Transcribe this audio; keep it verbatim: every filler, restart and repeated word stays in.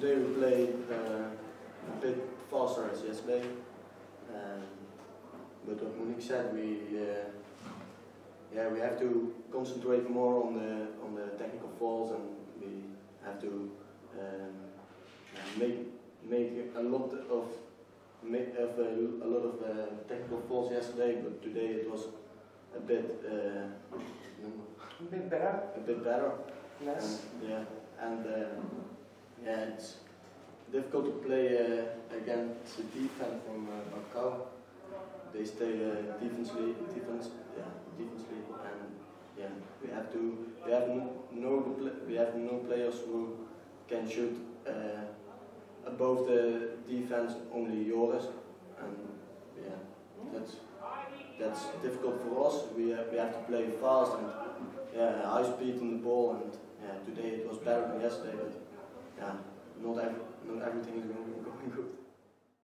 today we played uh, a bit faster as yesterday, um, but what Monique said, we uh, yeah we have to concentrate more on the on the technical faults, and we have to um, make make a lot of make of a, a lot of uh, technical faults yesterday, but today it was a bit uh, a bit better. A bit better. Yes. And, yeah, and uh, yeah, it's difficult to play uh, against the defense from uh, Macau. They stay uh, defensively, defense, yeah, defensively, and yeah, we have to. We have no, we have no players who can shoot uh, above the defense. Only Joris, and yeah, that's that's difficult for us. We have, we have to play fast and yeah, high speed on the ball, and yeah, today it was better than yesterday, but yeah, not every, not everything is going